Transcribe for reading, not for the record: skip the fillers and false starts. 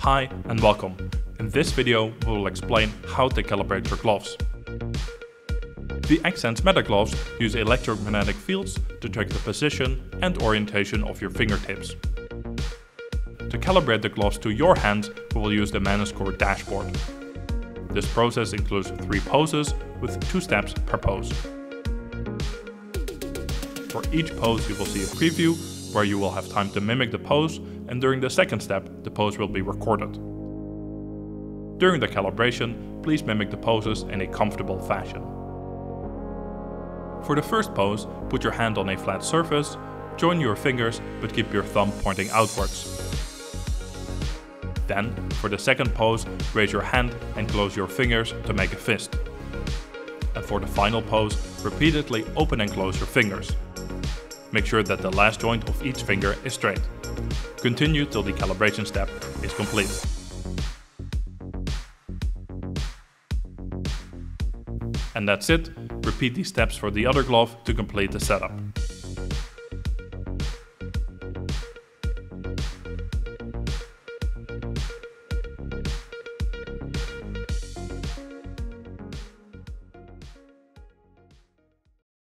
Hi and welcome. In this video we will explain how to calibrate your gloves. The Xsens Metagloves use electromagnetic fields to track the position and orientation of your fingertips. To calibrate the gloves to your hand, we will use the MANUS Core dashboard. This process includes 3 poses with 2 steps per pose. For each pose you will see a preview where you will have time to mimic the pose, and during the second step the pose will be recorded. During the calibration, please mimic the poses in a comfortable fashion. For the first pose, put your hand on a flat surface, join your fingers but keep your thumb pointing outwards. Then, for the second pose, raise your hand and close your fingers to make a fist. And for the final pose, repeatedly open and close your fingers. Make sure that the last joint of each finger is straight. Continue till the calibration step is complete. And that's it. Repeat these steps for the other glove to complete the setup.